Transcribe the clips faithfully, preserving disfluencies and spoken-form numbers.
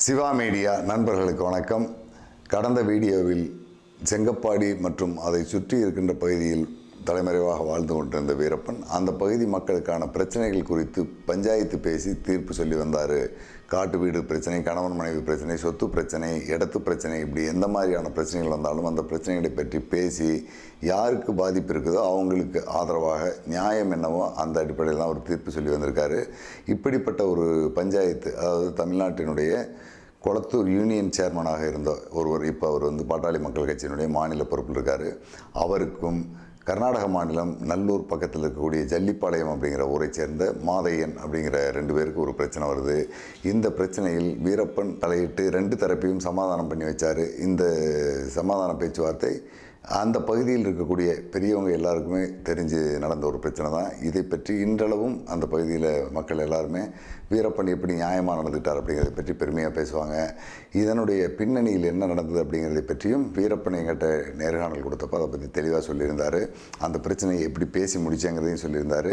Siva media நண்பர்களுக்கு வணக்கம். கடந்த வீடியோவில் செங்கப்பாடி மற்றும் அதை சுற்றி இருக்கின்ற பகுதியில் தலைமறைவாக வாழ்ந்து கொண்டிருந்த வீரப்பன் அந்த பகுதி மக்களுக்கான பிரச்சனைகள் குறித்து பஞ்சாயத்து பேசி தீர்ப்பு சொல்லி வந்தார். காட்டு வீடு பிரச்சனை, கணவன் மனைவி பிரச்சனை, சொத்து பிரச்சனை, இடத்து பிரச்சனை, இப்படி எந்த மாதிரியான பிரச்சனைகள் வந்தாலும் அந்த பிரச்சனைகளை பற்றி பேசி யாருக்கு பாதிப்பு இருக்குதோ அவங்களுக்கு ஆதரவாக நியாயம் என்னவோ அந்த அடிப்படையில் தான் அவர் தீர்ப்பு சொல்லி வந்திருக்காரு. இப்படிப்பட்ட ஒரு பஞ்சாயத்து, அதாவது தமிழ்நாட்டினுடைய கொளத்தூர் யூனியன் சேர்மனாக இருந்த ஒருவர், இப்போ அவர் வந்து பாட்டாளி மக்கள் கட்சியினுடைய மாநில பொறுப்பில் இருக்கார். அவருக்கும் கர்நாடக மாநிலம் நல்லூர் பக்கத்தில் இருக்கக்கூடிய ஜல்லிப்பாளையம் அப்படிங்கிற ஊரை சேர்ந்த மாதையன் அப்படிங்கிற ரெண்டு பேருக்கு ஒரு பிரச்சனை வருது. இந்த பிரச்சனையில் வீரப்பன் தலையிட்டு ரெண்டு தரப்பையும் சமாதானம் பண்ணி வச்சார். இந்த சமாதான பேச்சுவார்த்தை அந்த பகுதியில் இருக்கக்கூடிய பெரியவங்க எல்லாருக்குமே தெரிஞ்சு நடந்த ஒரு பிரச்சனை தான். இதை பற்றி இன்றளவும் அந்த பகுதியில் மக்கள் எல்லாருமே வீரப்பன் எப்படி நியாயமாக நடந்துட்டார் அப்படிங்கிறத பற்றி பெருமையாக பேசுவாங்க. இதனுடைய பின்னணியில் என்ன நடந்தது அப்படிங்கிறதை பற்றியும் வீரப்பன் எங்கிட்ட நேர்காணல் கொடுத்தப்போ அதை பற்றி தெளிவாக சொல்லியிருந்தார். அந்த பிரச்சனையை எப்படி பேசி முடிச்சாங்கிறதையும் சொல்லியிருந்தார்.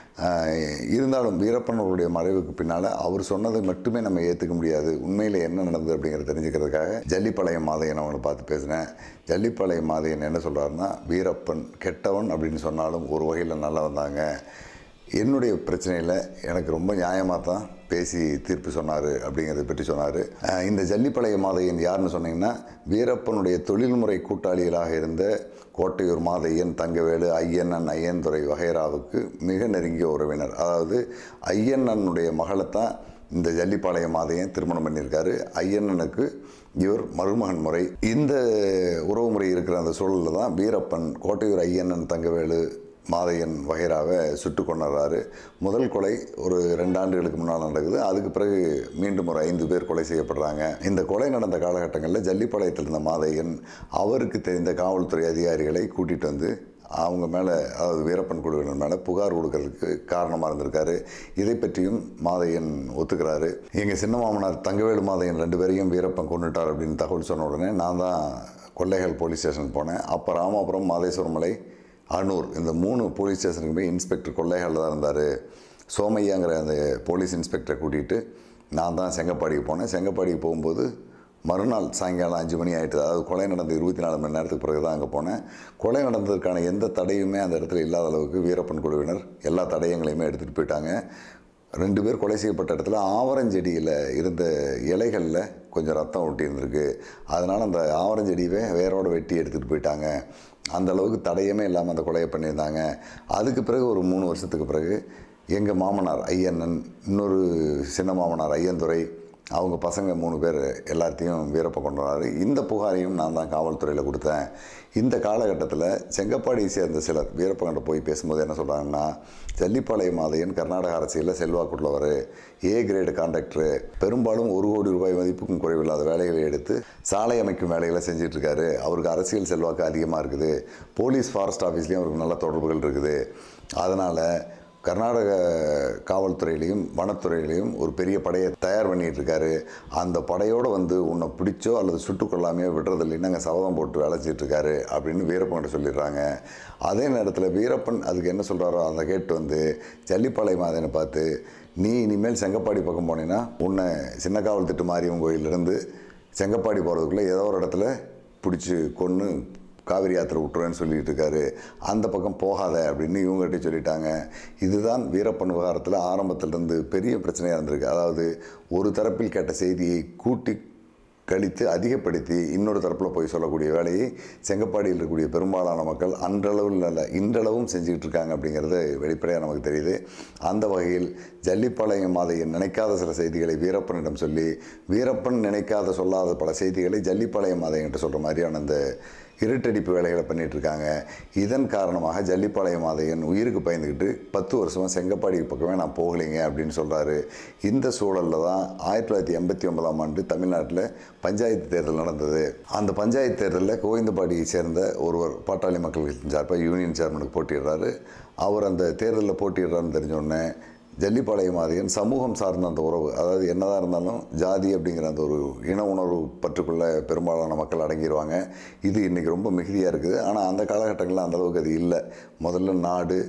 இருந்தாலும் வீரப்பன் அவருடைய மறைவுக்கு பின்னால் அவர் சொன்னதை மட்டுமே நம்ம ஏற்றுக்க முடியாது. உண்மையில் என்ன நடந்தது அப்படிங்கிறத தெரிஞ்சுக்கிறதுக்காக ஜல்லிப்பாளையம் மாதையன் அவங்களை பார்த்து பேசினேன். ஜல்லிப்பாளையம் மாதையன் என்ன சொல்கிறாருன்னா, வீரப்பன் கெட்டவன் அப்படின்னு சொன்னாலும் ஒரு வகையில் நல்லா வந்தாங்க. என்னுடைய பிரச்சனையில் எனக்கு ரொம்ப நியாயமாக தான் பேசி தீர்ப்பு சொன்னார் அப்படிங்கிறத பற்றி சொன்னார். இந்த ஜல்லிப்பாளையம் மாதையன் யாருன்னு சொன்னீங்கன்னா, வீரப்பனுடைய தொழில்முறை கூட்டாளிகளாக இருந்த கோட்டையூர் மாதையன், தங்கவேலு, ஐயண்ணன், ஐயன்துறை வகைராவுக்கு மிக நெருங்கிய உறவினர். அதாவது ஐயண்ணனுடைய மகளைத்தான் இந்த ஜல்லிப்பாளையம் மாதையன் திருமணம் பண்ணியிருக்காரு. ஐயண்ணனுக்கு இவர் மருமகன் முறை. இந்த உறவு முறை இருக்கிற அந்த சூழலில் தான் வீரப்பன் கோட்டையூர் ஐயண்ணன், தங்கவேலு, மாதையன் வகைராவை சுட்டு கொண்டாடுறாரு. முதல் கொலை ஒரு ரெண்டு ஆண்டுகளுக்கு முன்னால் நடக்குது. அதுக்கு பிறகு மீண்டும் ஒரு ஐந்து பேர் கொலை செய்யப்படுறாங்க. இந்த கொலை நடந்த காலகட்டங்களில் ஜல்லிப்பாளையத்தில் இருந்த மாதையன் அவருக்கு தெரிந்த காவல்துறை அதிகாரிகளை கூட்டிகிட்டு வந்து அவங்க மேலே, அதாவது வீரப்பன் குழுவினர் மேலே புகார் கொடுக்கறதுக்கு காரணமாக இருந்திருக்காரு. இதை பற்றியும் மாதையன் ஒத்துக்கிறாரு. எங்கள் சின்ன மாமனார் தங்கவேலு மாதையன் ரெண்டு பேரையும் வீரப்பன் கொண்டுட்டார் அப்படின்னு தகவல் சொன்ன உடனே நான் தான் கொள்ளைகள் போலீஸ் ஸ்டேஷன் போனேன். அப்போ ராமாபுரம், மாதேஸ்வரம் மலை, அனூர், இந்த மூணு போலீஸ் ஸ்டேஷனுக்கு போய் இன்ஸ்பெக்டர் கொள்ளைகளில் தான் இருந்தார். சோமையாங்கிற அந்த போலீஸ் இன்ஸ்பெக்டரை கூட்டிகிட்டு நான் தான் செங்கப்பாடிக்கு போனேன். செங்கப்பாடிக்கு போகும்போது மறுநாள் சாயங்காலம் அஞ்சு மணி ஆகிட்டு, அதாவது கொலை நடந்த இருபத்தி நாலு மணி நேரத்துக்கு பிறகு தான் அங்கே போனேன். கொலை நடந்ததுக்கான எந்த தடையுமே அந்த இடத்துல இல்லாத அளவுக்கு வீரப்பன் குழுவினர் எல்லா தடயங்களையுமே எடுத்துகிட்டு போயிட்டாங்க. ரெண்டு பேர் கொலை செய்யப்பட்ட இடத்துல ஆவரஞ்செடியில் இருந்த இலைகளில் கொஞ்சம் ரத்தம் ஒட்டி இருந்திருக்கு. அதனால் அந்த ஆவரஞ்செடியை வேரோட வெட்டி எடுத்துகிட்டு போயிட்டாங்க. அந்த அளவுக்கு தடையமே இல்லாமல் அந்த கொலையை பண்ணியிருந்தாங்க. அதுக்கு பிறகு ஒரு மூணு வருஷத்துக்கு பிறகு எங்கள் மாமனார் ஐயண்ணன், இன்னொரு சின்ன மாமனார் ஐயன்துறை, அவங்க பசங்க மூணு பேர் எல்லாத்தையும் வீரப்பன் கொண்டு வராரு. இந்த புகாரையும் நான் தான் காவல்துறையில் கொடுத்தேன். இந்த காலகட்டத்தில் செங்கப்பாடியை சேர்ந்த சிலர் வீரப்பன்கிட்ட போய் பேசும்போது என்ன சொல்கிறாங்கன்னா, ஜல்லிப்பாளையம் மாதையன் கர்நாடக அரசியலில் செல்வாக்குள்ளவர், ஏ கிரேடு கான்ட்ராக்டரு, பெரும்பாலும் ஒரு கோடி ரூபாய் மதிப்புக்கும் குறைவில்லாத வேலைகளை எடுத்து சாலை அமைக்கும் வேலைகளை செஞ்சிட்ருக்காரு. அவருக்கு அரசியல் செல்வாக்கு அதிகமாக இருக்குது. போலீஸ் ஃபாரஸ்ட் ஆஃபீஸ்லேயும் அவருக்கு நல்ல தொடர்புகள் இருக்குது. அதனால் கர்நாடக காவல்துறையிலையும் வனத்துறையிலையும் ஒரு பெரிய படையை தயார் பண்ணிகிட்ருக்காரு. அந்த படையோடு வந்து உன்னை பிடிச்சோ அல்லது சுட்டுக்கொள்ளாமையோ விடுறதில்லைன்னு நாங்கள் சபதம் போட்டு வேலைச்சிட்ருக்காரு அப்படின்னு வீரப்பன்கிட்ட சொல்லிடுறாங்க. அதே நேரத்தில் வீரப்பன் அதுக்கு என்ன சொல்கிறாரோ அதை கேட்டு வந்து ஜல்லிப்பாளையம் மாதையனை பார்த்து, நீ இனிமேல் செங்கப்பாடி பக்கம் போனீங்கன்னா உன்னை சின்ன காவல் திட்டு மாரியம்மன் கோயிலிருந்து செங்கப்பாடி போகிறதுக்குள்ளே ஏதோ ஒரு இடத்துல பிடிச்சி கொன்று காவிரி யாத்திரை விட்டுருவேன்னு சொல்லிட்டு இருக்காரு. அந்த பக்கம் போகாத அப்படின்னு இவங்ககிட்ட சொல்லிட்டாங்க. இதுதான் வீரப்பன் விவகாரத்தில் ஆரம்பத்திலேருந்து பெரிய பிரச்சனையாக இருந்திருக்கு. அதாவது ஒரு தரப்பில் கேட்ட செய்தியை கூட்டி கழித்து அதிகப்படுத்தி இன்னொரு தரப்பில் போய் சொல்லக்கூடிய வேலையை செங்கப்பாடியில் இருக்கக்கூடிய பெரும்பாலான மக்கள் அன்றளவில் அல்ல இன்றளவும் செஞ்சுக்கிட்டு இருக்காங்க அப்படிங்கிறது வெளிப்படையாக நமக்கு தெரியுது. அந்த வகையில் ஜல்லிப்பாளையம் மாதையன் நினைக்காத சில செய்திகளை வீரப்பனிடம் சொல்லி, வீரப்பன் நினைக்காத சொல்லாத பல செய்திகளை ஜல்லிப்பாளையம் மாதையன்கிட்ட சொல்கிற மாதிரியான அந்த இருட்டடிப்பு வேலைகளை பண்ணிகிட்ருக்காங்க. இதன் காரணமாக ஜல்லிப்பாளையம் மாதையன் உயிருக்கு பயந்துக்கிட்டு பத்து வருஷமாக செங்கப்பாடி பக்கமே நான் போகலைங்க அப்படின்னு சொல்கிறாரு. இந்த சூழலில் தான் ஆயிரத்தி தொள்ளாயிரத்தி எண்பத்தி ஒன்பதாம் ஆண்டு தமிழ்நாட்டில் பஞ்சாயத்து தேர்தல் நடந்தது. அந்த பஞ்சாயத்து தேர்தலில் கோவிந்தபாடியை சேர்ந்த ஒருவர் பாட்டாளி மக்கள் சார்பாக யூனியன் சேர்மனுக்கு போட்டிடுறாரு. அவர் அந்த தேர்தலில் போட்டிடுறாருன்னு தெரிஞ்சோடனே ஜல்லிப்பாளையம் மாதையன் சமூகம் சார்ந்த அந்த உறவு, அதாவது என்னதான் இருந்தாலும் ஜாதி அப்படிங்கிற அந்த ஒரு இன உணர்வு பற்றுக்குள்ளே பெரும்பாலான மக்கள் அடங்கிடுவாங்க. இது இன்றைக்கி ரொம்ப மிகுதியாக இருக்குது. ஆனால் அந்த காலகட்டங்களில் அந்தளவுக்கு அது இல்லை. முதல்ல நாடு,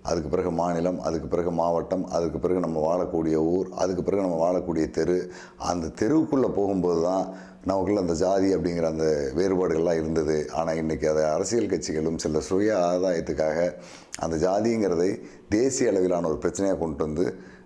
அதுக்கு பிறகு மாநிலம், அதுக்கு பிறகு மாவட்டம், அதுக்கு பிறகு நம்ம வாழக்கூடிய ஊர், அதுக்கு பிறகு நம்ம வாழக்கூடிய தெரு. அந்த தெருவுக்குள்ளே போகும்போது தான் நமக்குள்ள அந்த ஜாதி அப்படிங்கிற அந்த வேறுபாடுகள்லாம் இருந்தது. ஆனால் இன்றைக்கி அதை அரசியல் கட்சிகளும் சில சுய ஆதாயத்துக்காக அந்த ஜாதிங்கிறதை தேசிய அளவிலான ஒரு பிரச்சனையாக கொண்டு வந்து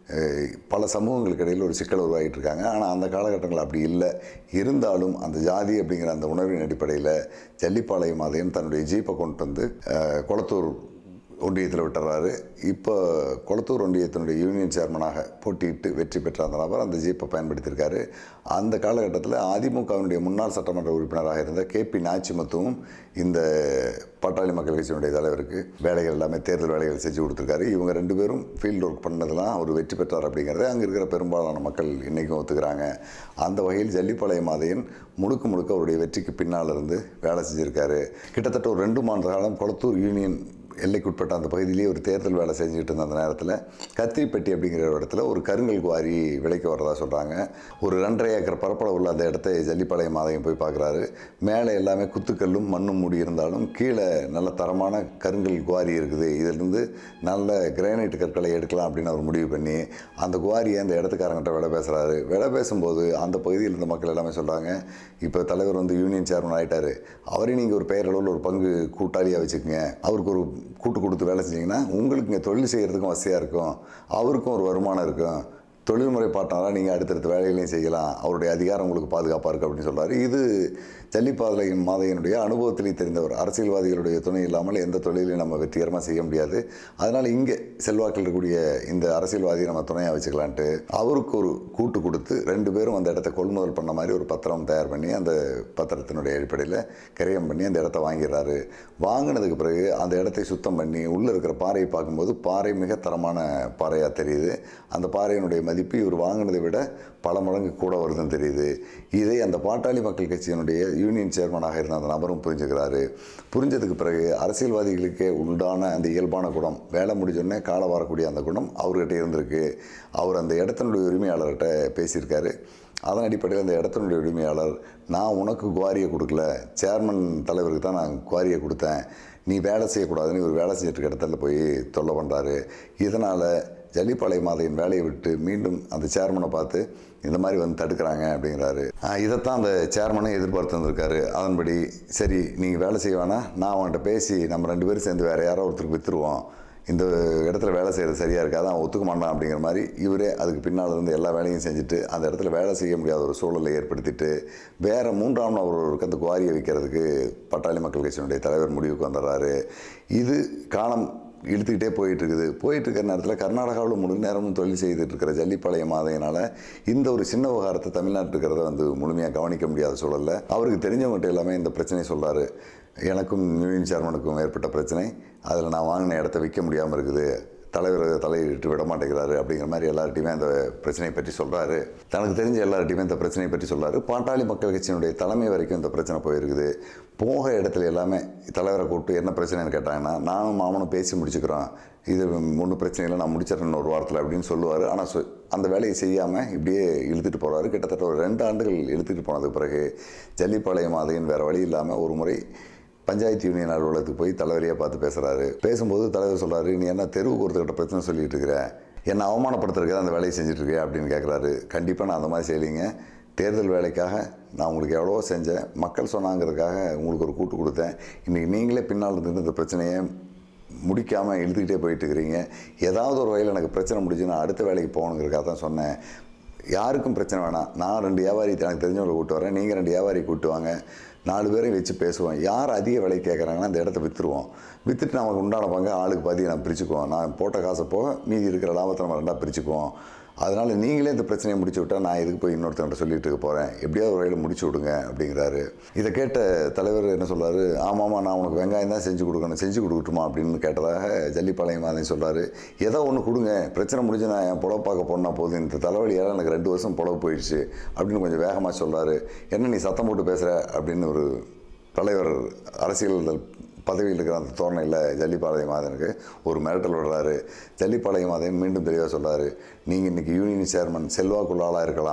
பல சமூகங்களுக்கு இடையில் ஒரு சிக்கல் உருவாகிட்டு இருக்காங்க. ஆனால் அந்த காலகட்டங்கள் அப்படி இல்லை. இருந்தாலும் அந்த ஜாதி அப்படிங்கிற அந்த உணர்வின் அடிப்படையில் ஜல்லிப்பாளையம் மாதையன் தன்னுடைய ஜீப்பை கொண்டு வந்து கொளத்தூர் ஒன்றியத்தில் விட்டுறாரு. இப்போ கொளத்தூர் ஒன்றியத்தினுடைய யூனியன் சேர்மனாக போட்டியிட்டு வெற்றி பெற்ற அந்த நபர் அந்த ஜீப்பை பயன்படுத்தியிருக்காரு. அந்த காலகட்டத்தில் அதிமுகவினுடைய முன்னாள் சட்டமன்ற உறுப்பினராக இருந்த கே பி நாச்சிமுத்துவும் இந்த பாட்டாளி மக்கள் கட்சியினுடைய தலைவருக்கு வேலைகள் எல்லாமே தேர்தல் வேலைகள் செஞ்சு கொடுத்துருக்காரு. இவங்க ரெண்டு பேரும் ஃபீல்டு ஒர்க் பண்ணதெல்லாம் அவர் வெற்றி பெற்றார் அப்படிங்கிறத அங்கே இருக்கிற பெரும்பாலான மக்கள் இன்றைக்கும் ஒத்துக்கிறாங்க. அந்த வகையில் ஜல்லிப்பாளையம் மாதையன் முழுக்க முழுக்க அவருடைய வெற்றிக்கு பின்னால் இருந்து வேலை செஞ்சுருக்காரு. கிட்டத்தட்ட ஒரு ரெண்டு மாத காலம் கொளத்தூர் யூனியன் எல்லைக்குட்பட்ட அந்த பகுதியிலேயே ஒரு தேர்தல் வேலை செஞ்சுக்கிட்டு இருந்த அந்த நேரத்தில் கத்திரிப்பட்டி அப்படிங்கிற இடத்துல ஒரு கருங்கல் குவாரி விலைக்கு வரதா சொல்கிறாங்க. ஒரு ரெண்டரை ஏக்கர் பரப்பளவு உள்ள அந்த இடத்த ஜல்லிப்பாளையம் மாதையன் போய் பார்க்குறாரு. மேலே எல்லாமே குத்துக்கல்லும் மண்ணும் மூடி இருந்தாலும் கீழே நல்ல தரமான கருங்கல் குவாரி இருக்குது, இதிலிருந்து நல்ல கிரானைட் கற்களை எடுக்கலாம் அப்படின்னு அவர் முடிவு பண்ணி அந்த குவாரியை அந்த இடத்துக்காரங்கிட்ட விலை பேசுகிறாரு. விலை பேசும்போது அந்த பகுதியில் இருந்த மக்கள் எல்லாமே சொல்கிறாங்க, இப்போ தலைவர் வந்து யூனியன் சேர்மன் ஆகிட்டார், அவரையும் நீங்கள் ஒரு பெயரளவில் ஒரு பங்கு கூட்டாளியாக வச்சுக்கோங்க, அவருக்கு ஒரு கூட்டு கொடுத்து வேலை செஞ்சிங்கன்னா உங்களுக்கு இங்கே தொழில் செய்கிறதுக்கும் வசதியாக இருக்கும், அவருக்கும் ஒரு வருமானம் இருக்கும், தொழில்முறை பார்ட்னராக நீங்கள் அடுத்தடுத்த வேலைகளையும் செய்யலாம், அவருடைய அதிகாரம் உங்களுக்கு பாதுகாப்பாக இருக்குது அப்படின்னு சொல்கிறார். இது ஜல்லிப்பாளையம் மாதையனுடைய அனுபவத்திலே தெரிந்தவர். அரசியல்வாதிகளுடைய துணை இல்லாமல் எந்த தொழிலையும் நம்ம வெற்றிகரமாக செய்ய முடியாது. அதனால் இங்கே செல்வாக்கில் இருக்கக்கூடிய இந்த அரசியல்வாதியை நம்ம துணையாக வச்சுக்கலான்ட்டு அவருக்கு ஒரு கூட்டு கொடுத்து ரெண்டு பேரும் அந்த இடத்த கொள்முதல் பண்ண மாதிரி ஒரு பத்திரம் தயார் பண்ணி அந்த பத்திரத்தினுடைய அடிப்படையில் கிரயம் பண்ணி அந்த இடத்த வாங்கிடுறாரு. வாங்கினதுக்கு பிறகு அந்த இடத்தை சுத்தம் பண்ணி உள்ளே இருக்கிற பாறையை பார்க்கும்போது பாறை மிக தரமான பாறையாக தெரியுது. அந்த பாறையினுடைய மதிப்பு இவர் வாங்கினதை விட பல மடங்கு கூட வருதுன்னு தெரியுது. இதை அந்த பாட்டாளி மக்கள் கட்சியினுடைய யூனியன் சேர்மனாக இருந்த அந்த நபரும் புரிஞ்சுக்கிறாரு. புரிஞ்சதுக்கு பிறகு அரசியல்வாதிகளுக்கே உண்டான அந்த இயல்பான குணம், வேலை முடிஞ்சோடனே காலை வரக்கூடிய அந்த குணம் அவர்கிட்ட இருந்திருக்கு. அவர் அந்த இடத்தினுடைய உரிமையாளர்கிட்ட பேசியிருக்காரு. அதன் அடிப்படையில் அந்த இடத்தினுடைய உரிமையாளர், நான் உனக்கு குவாரியை கொடுக்கல, சேர்மன் தலைவருக்கு தான் நான் குவாரியை கொடுத்தேன், நீ வேலை செய்யக்கூடாதுன்னு இவர் வேலை செஞ்சுட்டு இருக்க இடத்துல போய் தொல்லை பண்ணுறாரு. இதனால் ஜல்லிப்பாளையம் மாதையன் வேலையை விட்டு மீண்டும் அந்த சேர்மனை பார்த்து இந்த மாதிரி வந்து தடுக்கிறாங்க அப்படிங்கிறாரு. இதைத்தான் அந்த சேர்மனை எதிர்பார்த்து வந்திருக்காரு. அதன்படி சரி நீங்கள் வேலை செய்ய வேணாம், நான் அவன்கிட்ட பேசி நம்ம ரெண்டு பேரும் சேர்ந்து வேறு யாரோ ஒருத்தருக்கு விற்றுருவோம், இந்த இடத்துல வேலை செய்கிறது சரியாக இருக்காது, அவன் ஒத்துக்க மாட்டான் அப்படிங்கிற மாதிரி இவரே அதுக்கு பின்னால் இருந்து எல்லா வேலையும் செஞ்சுட்டு அந்த இடத்துல வேலை செய்ய முடியாத ஒரு சூழலை ஏற்படுத்திட்டு வேறு மூன்றாம் நபர்களுக்கு அந்த குவாரியை வைக்கிறதுக்கு பாட்டாளி மக்கள் கட்சியினுடைய தலைவர் முடிவுக்கு வந்துடுறாரு. இது காலம் இழுத்துக்கிட்டே போயிட்டுருக்குது. போயிட்டுருக்கிற நேரத்தில் கர்நாடகாவில் முழு நேரமும் தொழில் செய்துட்டு இருக்கிற ஜல்லிப்பாளையம் மாதையனால் இந்த ஒரு சின்ன விவகாரத்தை தமிழ்நாட்டில் இருக்கிறத வந்து முழுமையாக கவனிக்க முடியாத சூழலில் அவருக்கு தெரிஞ்சவங்ககிட்ட எல்லாமே இந்த பிரச்சனையை சொல்கிறாரு. எனக்கும் யூனியன் சேர்மனுக்கும் ஏற்பட்ட பிரச்சனை, அதில் நான் வாங்கின இடத்த விற்க முடியாமல் இருக்குது, தலைவர் தலையிட்டு விட மாட்டேங்கிறாரு அப்படிங்கிற மாதிரி எல்லார்ட்டையுமே அந்த பிரச்சனையை பற்றி சொல்கிறாரு. தனக்கு தெரிஞ்ச எல்லார்ட்டையுமே இந்த பிரச்சனையை பற்றி சொல்கிறாரு. பாட்டாளி மக்கள் கட்சியினுடைய தலைமை வரைக்கும் இந்த பிரச்சனை போயிருக்குது. போக இடத்துல எல்லாமே தலைவரை கூப்பிட்டு என்ன பிரச்சனைன்னு கேட்டாங்கன்னா, நானும் மாமனும் பேசி முடிச்சுக்கிறோம், இது ஒன்றும் பிரச்சனை இல்லை, நான் முடிச்சிடறேன் ஒரு வாரத்தில் அப்படின்னு சொல்லுவார். ஆனால் சொ அந்த வேலையை செய்யாமல் இப்படியே இழுத்துட்டு போகிறாரு. கிட்டத்தட்ட ஒரு ரெண்டு ஆண்டுகள் இழுத்துட்டு போனதுக்கு பிறகு ஜல்லிப்பாளையம் மாதையன் வேறு வழி இல்லாமல் ஒரு முறை பஞ்சாயத்து யூனியன் அலுவலகத்துக்கு போய் தலைவரையாக பார்த்து பேசுகிறாரு. பேசும்போது தலைவர் சொல்கிறாரு, நீ என்ன தெருவுக்கு ஒருத்தர்கிட்ட பிரச்சனை சொல்லிகிட்டு இருக்கிற, என்னை அவமானப்படுத்துறதுக்கு அந்த வேலையை செஞ்சுட்ருக்கேன் அப்படின்னு கேட்குறாரு. கண்டிப்பாக நான் அந்த மாதிரி செய்யலைங்க, தேர்தல் வேலைக்காக நான் உங்களுக்கு எவ்வளோ செஞ்சேன், மக்கள் சொன்னாங்கிறதுக்காக உங்களுக்கு ஒரு கூட்டு கொடுத்தேன், இன்றைக்கி நீங்களே பின்னால் இருந்து இந்த பிரச்சனையை முடிக்காமல் இழுத்துக்கிட்டே போயிட்டுருக்கிறீங்க, ஏதாவது ஒரு வகையில் எனக்கு பிரச்சனை முடிஞ்சு நான் அடுத்த வேலைக்கு போகணுங்கிறதுக்காக தான் சொன்னேன், யாருக்கும் பிரச்சனை வேணாம், நான் ரெண்டு வியாபாரி எனக்கு தெரிஞ்சவங்களை கூப்பிட்டு வரேன், நீங்கள் ரெண்டு வியாபாரி கூப்பிட்டு வாங்க, நாலு பேரையும் வச்சு பேசுவோம், யார் அதிக விலை கேட்குறாங்கன்னா அந்த இடத்த விற்றுருவோம், விற்றுட்டு நமக்கு உண்டான பங்கு ஆளுக்கு பாதி நான் பிரிச்சுக்குவோம், நான் போட்ட காசை போக மீதி இருக்கிற லாபத்தை நம்ம ரெண்டாக பிரிச்சுக்குவோம், அதனால் நீங்களே இந்த பிரச்சனையை முடிச்சு விட்டால் நான் இதுக்கு போய் இன்னொருத்தர்கிட்ட சொல்லிட்டு இருக்க போகிறேன், எப்படியாவது ஒரு வகையில் முடிச்சு விடுங்க அப்படிங்கிறாரு. இதை கேட்ட தலைவர் என்ன சொல்கிறாரு, ஆமாம்மா நான் உனக்கு வெங்காயம் தான் செஞ்சு கொடுக்கணும், செஞ்சு கொடுக்கட்டுமா அப்படின்னு கேட்டதாக ஜல்லிப்பாளையம் மாதையன் சொல்கிறாரு. ஏதோ ஒன்று கொடுங்க, பிரச்சனை முடிஞ்சு நான் என் புலவு பார்க்க போனால் போதும், இந்த தலைவலியால் எனக்கு ரெண்டு வருஷம் புலவு போயிடுச்சு அப்படின்னு கொஞ்சம் வேகமாக சொல்கிறாரு. என்ன நீ சத்தம் போட்டு பேசுகிற அப்படின்னு ஒரு தலைவர் அரசியல் பதவியில் இருக்கிற அந்த தோரணையில் ஜல்லிப்பாளையம் மாதையனுக்கு ஒரு மிரட்டல் விடுறாரு. ஜல்லிப்பாளையம் மாதையன் மீண்டும் தெளிவாக சொல்கிறாரு, நீங்கள் இன்றைக்கி யூனியன் சேர்மன் செல்வாக்குள்ள ஆளாக இருக்கலாம்,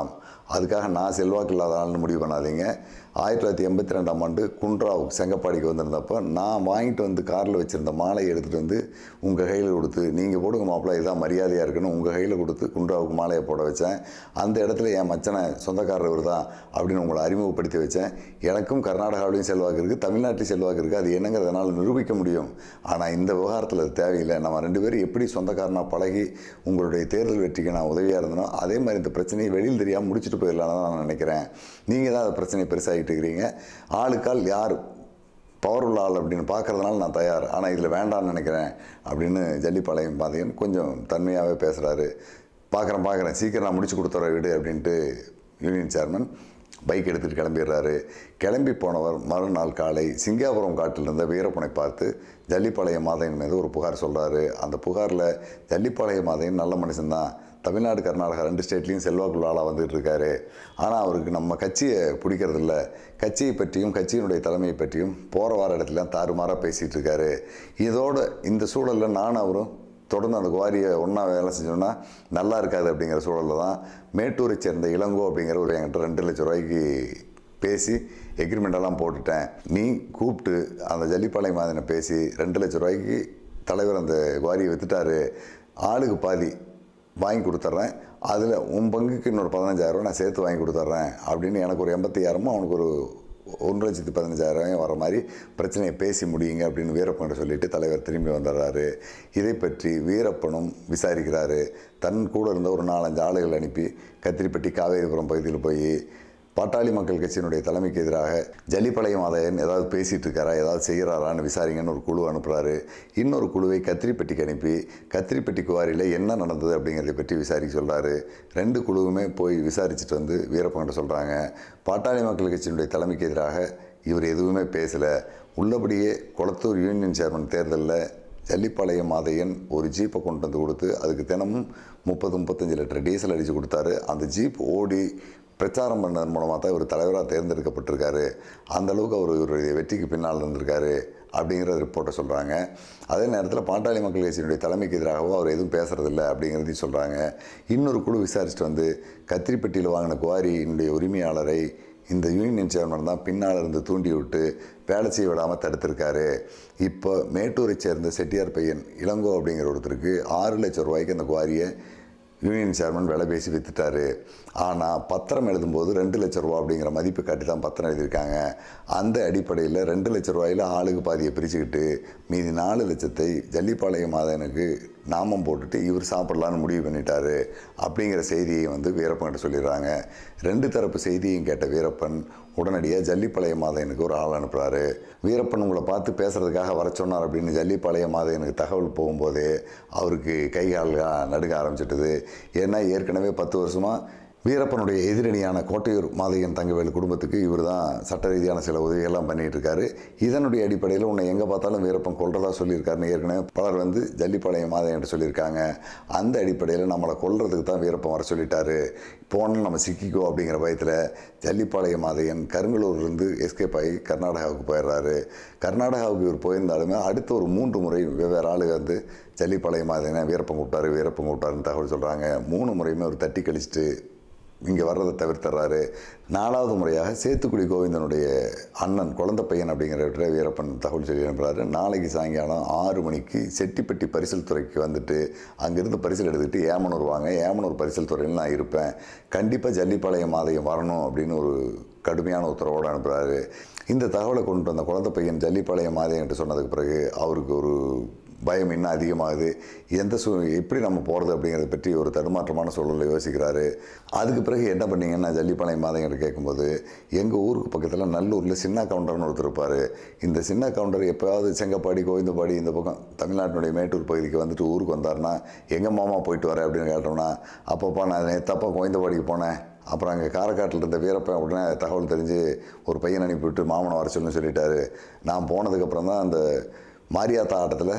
அதுக்காக நான் செல்வாக்கு இல்லாத ஆள்னு முடிவு பண்ணாதீங்க. ஆயிரத்தி தொள்ளாயிரத்தி எண்பத்தி ரெண்டாம் ஆண்டு குன்றாவ் செங்கப்பாடிக்கு வந்திருந்தப்போ நான் வாங்கிட்டு வந்து காரில் வச்சுருந்த மாலையை எடுத்துகிட்டு வந்து உங்கள் கையில் கொடுத்து, நீங்கள் போடுங்க மாப்பிள்ளை, இதுதான் மரியாதையாக இருக்குன்னு உங்கள் கையில் கொடுத்து குன்றாவுக்கு மாலையை போட வச்சேன். அந்த இடத்துல என் மச்சனை சொந்தக்காரர் இவர் தான் அப்படின்னு உங்களை அறிமுகப்படுத்தி வச்சேன். எனக்கும் கர்நாடகாவிலையும் செல்வாக்கு இருக்குது, தமிழ்நாட்டிலையும் செல்வாக்கு இருக்குது, அது என்னங்கிறதுனால நிரூபிக்க முடியும். ஆனால் இந்த விவகாரத்தில் அது தேவையில்லை. நம்ம ரெண்டு பேரும் எப்படி சொந்தக்காரனாக பழகி உங்களுடைய தேர்தல் வெற்றிக்கு நான் உதவியாக இருந்தனோ அதே மாதிரி இந்த பிரச்சனையை வெளியில் தெரியாமல் முடிச்சுட்டு போயிடலான்னு தான் நான் நினைக்கிறேன். நீங்கள் தான் அந்த பிரச்சனையை பெருசாகிட்டு இருக்கிறீங்க. ஆளுக்கால் யார் பவர் உள்ள ஆள் அப்படின்னு பார்க்குறதுனால நான் தயார், ஆனால் இதில் வேண்டான்னு நினைக்கிறேன் அப்படின்னு ஜல்லிப்பாளையம் பாதையன் கொஞ்சம் தன்மையாகவே பேசுகிறாரு. பார்க்குறேன் பார்க்குறேன் சீக்கிரம் நான் முடிச்சு கொடுத்துற வீடு அப்படின்ட்டு யூனியன் சேர்மன் பைக் எடுத்துகிட்டு கிளம்பிடுறாரு. கிளம்பி போனவர் மறுநாள் காலை சிங்காபுரம் காட்டில் இருந்த வீரப்பனை பார்த்து ஜல்லிப்பாளையம் மாதையன் மீது ஒரு புகார் சொல்கிறாரு. அந்த புகாரில் ஜல்லிப்பாளையம் மாதையன் நல்ல மனுஷன்தான், தமிழ்நாடு கர்நாடகா ரெண்டு ஸ்டேட்லேயும் செல்வாக்குள்ள ஆளாக வந்துட்டு இருக்காரு, ஆனால் அவருக்கு நம்ம கட்சியை பிடிக்கிறதில்ல, கட்சியை பற்றியும் கட்சியினுடைய தலைமையை பற்றியும் போகிற வார இடத்துலாம் தாறுமாறாக பேசிகிட்டு இருக்காரு. இதோடு இந்த சூழலில் நானும் அவரும் தொடர்ந்து அந்த குவாரியை ஒன்றா வேலை செஞ்சோன்னா நல்லா இருக்காது அப்படிங்கிற சூழலில் தான் மேட்டூரை சேர்ந்த இளங்கோ அப்படிங்கிற ஒரு என்கிட்ட ரெண்டு லட்சம் ரூபாய்க்கு பேசி எக்ரிமெண்டெல்லாம் போட்டுட்டேன். நீ கூப்பிட்டு அந்த ஜல்லிப்பாளையம் மாதிரினை பேசி ரெண்டு லட்சம் ரூபாய்க்கு தலைவர் அந்த குவாரியை விற்றுட்டாரு, ஆளுக்கு பாதி வாங்கி கொடுத்துட்றேன், அதில் உன் பங்குக்கு இன்னொரு பதினஞ்சாயிரம் நான் சேர்த்து வாங்கி கொடுத்துட்றேன் அப்படின்னு எனக்கு ஒரு எண்பத்தையாயிரமும் அவனுக்கு ஒரு ஒன்று லட்சத்து பதினஞ்சாயிரம் வர மாதிரி பிரச்சனையை பேசி முடியுங்க அப்படின்னு வீரப்பன் சொல்லிட்டு தலைவர் திரும்பி வந்துடுறாரு. இதை பற்றி வீரப்பனும் விசாரிக்கிறாரு. தன் கூட இருந்த ஒரு நாலஞ்சு ஆளுகள் அனுப்பி கத்திரிப்பட்டி காவேரிபுரம் பகுதியில் போய் பாட்டாளி மக்கள் கட்சியினுடைய தலைமைக்கு எதிராக ஜல்லிப்பாளையம் மாதையன் ஏதாவது பேசிகிட்டு இருக்காரா, ஏதாவது செய்கிறாரான்னு விசாரிங்கன்னு ஒரு குழு அனுப்புகிறாரு. இன்னொரு குழுவை கத்திரிப்பட்டிக்கு அனுப்பி கத்திரிப்பட்டி குவாரியில் என்ன நடந்தது அப்படிங்கிறத பற்றி விசாரிக்க சொல்கிறாரு. ரெண்டு குழுவுமே போய் விசாரிச்சுட்டு வந்து வீரப்பன்கிட்ட சொல்கிறாங்க, பாட்டாளி மக்கள் கட்சியினுடைய தலைமைக்கு எதிராக இவர் எதுவுமே பேசலை, உள்ளபடியே கொளத்தூர் யூனியன் சேர்மன் தேர்தலில் ஜல்லிப்பாளையம் மாதையன் ஒரு ஜீப்பை கொண்டு வந்து கொடுத்து அதுக்கு தினமும் முப்பது முப்பத்தஞ்சு லிட்டர் டீசல் அடித்து கொடுத்தாரு. அந்த ஜீப் ஓடி பிரச்சாரம் பண்ணதன் மூலமாக தான் இவர் தலைவராக தேர்ந்தெடுக்கப்பட்டிருக்காரு, அந்தளவுக்கு அவர் இவருடைய வெற்றிக்கு பின்னால் இருந்திருக்காரு அப்படிங்கிற ரிப்போர்ட்டை சொல்கிறாங்க. அதே நேரத்தில் பாட்டாளி மக்கள் கட்சியினுடைய தலைமைக்கு எதிராகவும் அவர் எதுவும் பேசுகிறதில்ல அப்படிங்கிறதையும் சொல்கிறாங்க. இன்னொரு குழு விசாரிச்சுட்டு வந்து கத்திரிப்பட்டியில் வாங்கின குவாரியினுடைய உரிமையாளரை இந்த யூனியன் சேர்மன் தான் பின்னால் இருந்து தூண்டி விட்டு வேலை செய்ய விடாமல் தடுத்திருக்காரு. இப்போ மேட்டூரை சேர்ந்த செட்டியார் பையன் இளங்கோ அப்படிங்கிற ஒருத்தருக்கு ஆறு லட்சம் ரூபாய்க்கு அந்த குவாரியை யூனியன் சேர்மன் விலை பேசி விற்றுட்டாரு. ஆனால் பத்திரம் எழுதும்போது ரெண்டு லட்ச ரூபா அப்படிங்கிற மதிப்பு காட்டி தான் பத்திரம் எழுதியிருக்காங்க. அந்த அடிப்படையில் ரெண்டு லட்ச ரூபாயில் ஆளுக்கு பாதியை பிரிச்சுக்கிட்டு மீதி நாலு லட்சத்தை ஜல்லிப்பாளையம் மாதனுக்கு நாமம் போட்டுட்டு இவர் சாப்பிடலான்னு முடிவு பண்ணிட்டாரு அப்படிங்கிற செய்தியை வந்து வீரப்பன்கிட்ட சொல்லிடுறாங்க. ரெண்டு தரப்பு செய்தியும் கேட்ட வீரப்பன் உடனடியாக ஜல்லிப்பாளையம் மாதையனுக்கு ஒரு ஆள் அனுப்புகிறாரு. வீரப்பன் உங்களை பார்த்து பேசுகிறதுக்காக வர சொன்னார் அப்படின்னு ஜல்லிப்பாளையம் மாதையனுக்கு தகவல் போகும்போதே அவருக்கு கை கால்கள் நடுங்க ஆரம்பிச்சிட்டுது. ஏன்னா ஏற்கனவே பத்து வருஷமாக வீரப்பனுடைய எதிரணியான கோட்டையூர் மாதையன் தங்கவேலு குடும்பத்துக்கு இவர் தான் சட்ட ரீதியான சில உதவிகள்லாம் பண்ணிகிட்டு இருக்காரு. இதனுடைய அடிப்படையில் உன்னை எங்கே பார்த்தாலும் வீரப்பன் கொல்றதா சொல்லியிருக்காருன்னு ஏற்கனவே பலர் வந்து ஜல்லிப்பாளையம் மாதையன்ட்டு சொல்லியிருக்காங்க. அந்த அடிப்படையில் நம்மளை கொல்றதுக்கு தான் வீரப்பன் வர சொல்லிட்டாரு, போனால் நம்ம சிக்கிக்கோ அப்படிங்கிற பயத்தில் ஜல்லிப்பாளையம் மாதையன் கருங்கலூர்லேருந்து எஸ்கேப் ஆகி கர்நாடகாவுக்கு போயிடுறாரு. கர்நாடகாவுக்கு இவர் போயிருந்தாலுமே அடுத்த ஒரு மூன்று முறை வெவ்வேறு ஆளுங்க வந்து ஜல்லிப்பாளையம் மாதையனை வீரப்பன் கூப்பிட்டாரு வீரப்பன் கூப்பிட்டாருன்னு தகவல் சொல்கிறாங்க. மூணு முறையுமே அவர் தட்டி கழிச்சிட்டு இங்கே வர்றதை தவிர்த்துறாரு. நாலாவது முறையாக சேத்துக்குடி கோவிந்தனுடைய அண்ணன் குழந்தை பையன் அப்படிங்கிற வீரப்பன் தகவல் சொல்லி அனுப்புகிறாரு. நாளைக்கு சாயங்காலம் ஆறு மணிக்கு செட்டிப்பட்டி பரிசல் துறைக்கு வந்துட்டு அங்கேருந்து பரிசல் எடுத்துக்கிட்டு ஏமனூர் வாங்க, ஏமனூர் பரிசல் துறையில் நான் இருப்பேன், கண்டிப்பாக ஜல்லிப்பாளையம் மாதையம் வரணும் அப்படின்னு ஒரு கடுமையான உத்தரவோடு அனுப்புகிறாரு. இந்த தகவலை கொண்டு வந்த குழந்தை பையன் ஜல்லிப்பாளையம் மாதையம் என்று சொன்னதுக்கு பிறகு அவருக்கு ஒரு பயம் இன்னும் அதிகமாகுது. எந்த சூ எப்படி நம்ம போகிறது அப்படிங்கிறத பற்றி ஒரு தடுமாற்றமான சூழலில் யோசிக்கிறாரு. அதுக்கு பிறகு என்ன பண்ணீங்கன்னா ஜல்லிப்பாளையம் மாதையங்கிட்ட கேட்கும்போது எங்கள் ஊருக்கு பக்கத்தில் நல்லூரில் சின்ன கவுண்டர்னு ஒருத்தர் இருப்பார். இந்த சின்ன கவுண்டர் எப்போயாவது செங்கப்பாடி கோவிந்தபாடி இந்த பக்கம் தமிழ்நாட்டினுடைய மேட்டூர் பகுதிக்கு வந்துட்டு ஊருக்கு வந்தார்னா எங்கள் மாமா போயிட்டு வரேன் அப்படின்னு கேட்டோம்னா, அப்பப்பா நான் நேற்றப்பா கோவிந்தபாடிக்கு போனேன், அப்புறம் அங்கே காரைக்காட்டில் இருந்த வீரப்பன் உடனே தகவல் தெரிஞ்சு ஒரு பையன் அனுப்பிவிட்டு மாமனை வர சொல்லுன்னு சொல்லிட்டாரு. நான் போனதுக்கப்புறம் தான் அந்த மாரியாத்தா ஆட்டத்தில்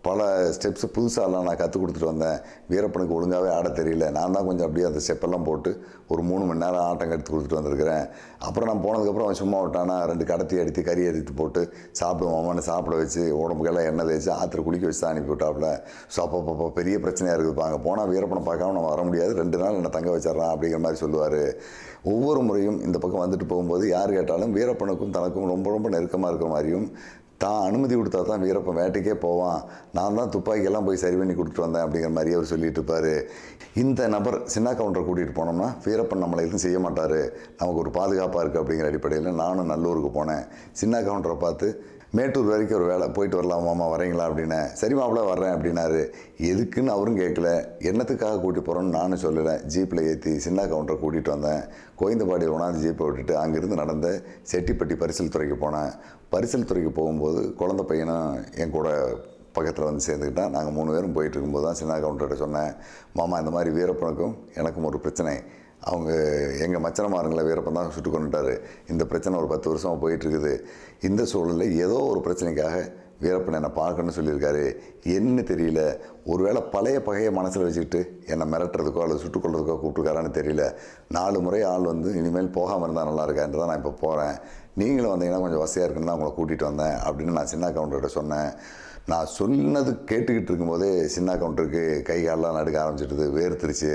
பல ஸ்டெப்ஸு புதுசாலாம் நான் கற்றுக் கொடுத்துட்டு வந்தேன். வீரப்பனுக்கு ஒழுங்காகவே ஆட தெரியல. நான் தான் கொஞ்சம் அப்படியே அந்த ஸ்டெப்பெல்லாம் போட்டு ஒரு மூணு மணி நேரம் ஆட்டம் கற்று கொடுத்துட்டு வந்திருக்கிறேன். அப்புறம் நான் போனதுக்கப்புறம் அவன் சும்மா விட்டானா ரெண்டு கடத்தி அடித்து கறி எடுத்து போட்டு சாப்பிடுவான்னு சாப்பிட வச்சு உடம்புக்கெல்லாம் எண்ணெய் தேய்ச்சி ஆற்றுல குளிக்க வச்சு தான் அனுப்பி விட்டாப்புல. ஸோ அப்போ பெரிய பிரச்சனையாக இருக்குதுப்பா. அங்கே போனால் வீரப்பனை பார்க்காம நம்ம வர முடியாது, ரெண்டு நாள் என்னை தங்க வச்சிட்றான் அப்படிங்கிற மாதிரி சொல்லுவார். ஒவ்வொரு முறையும் இந்த பக்கம் வந்துட்டு போகும்போது யார் கேட்டாலும் வீரப்பனுக்கும் தனக்கும் ரொம்ப ரொம்ப நெருக்கமாக இருக்கிற மாதிரியும், தான் அனுமதி கொடுத்தா தான் வீரப்பன் வேட்டைக்கே போவான், நான் தான் துப்பாக்கியெல்லாம் போய் சரி பண்ணி கொடுத்துட்டு வந்தேன் அப்படிங்கிற மாதிரி அவர் சொல்லிட்டு இருப்பார். இந்த நபர் சின்ன கவுண்டரை கூட்டிகிட்டு போனோம்னா வீரப்பன் நம்மளை எதுவும் செய்ய மாட்டார், நமக்கு ஒரு பாதுகாப்பாக இருக்குது அப்படிங்கிற அடிப்படையில் நானும் நல்லூருக்கு போனேன். சின்ன கவுண்டரை பார்த்து மேட்டூர் வரைக்கும் ஒரு வேலை போயிட்டு வரலாமாம்மா வரீங்களா அப்படின்னு. சரி மாப்பிள்ள வர்றேன் அப்படின்னாரு. எதுக்குன்னு அவரும் கேட்கல, என்னத்துக்காக கூட்டிகிட்டு போகிறோன்னு நானும் சொல்லலை. ஜீப்பில் ஏற்றி சின்ன கவுண்டரை கூட்டிகிட்டு வந்தேன். கோயந்தபாடியில் ஒன்றாந்து ஜீப்பை விட்டுட்டு அங்கேருந்து நடந்த செட்டிப்பட்டி பரிசல் துறைக்கு போனேன். பரிசல் துறைக்கு போகும்போது குழந்த பையனும் என் கூட பக்கத்தில் வந்து சேர்ந்துக்கிட்டான். நாங்கள் மூணு பேரும் போயிட்டு இருக்கும்போது தான் சின்ன கவுண்டர்கிட்ட சொன்னேன், மாமா இந்த மாதிரி வீரப்பனுக்கும் எனக்கும் ஒரு பிரச்சனை, அவங்க எங்கள் மச்சனமாருங்களை வீரப்பன் தான் சுட்டு கொண்டுட்டார், இந்த பிரச்சனை ஒரு பத்து வருஷமாக போயிட்டுருக்குது, இந்த சூழலில் ஏதோ ஒரு பிரச்சனைக்காக வீரப்பன் என்னை பார்க்கணும்னு சொல்லியிருக்காரு, என்ன தெரியல, ஒருவேளை பழைய பகையை மனசில் வச்சுக்கிட்டு என்னை மிரட்டுறதுக்கோ அல்லது சுட்டுக்கொள்றதுக்கோ கூப்பிட்டுருக்காரான்னு தெரியல, நாலு முறை ஆள் வந்து இனிமேல் போகாமல் இருந்தால் நல்லா இருக்கான்னு தான் நான் இப்போ போகிறேன், நீங்களும் வந்தீங்கன்னா கொஞ்சம் வசதியாக இருக்குன்னு தான் உங்களை கூட்டிகிட்டு வந்தேன் அப்படின்னு நான் சின்ன கவுண்டர்கிட்ட சொன்னேன். நான் சொன்னது கேட்டுக்கிட்டு இருக்கும்போதே சின்ன கவுண்டருக்கு கை காலெலாம் நடுக்க ஆரம்பிச்சிட்டுது, வேர்த்துருச்சு.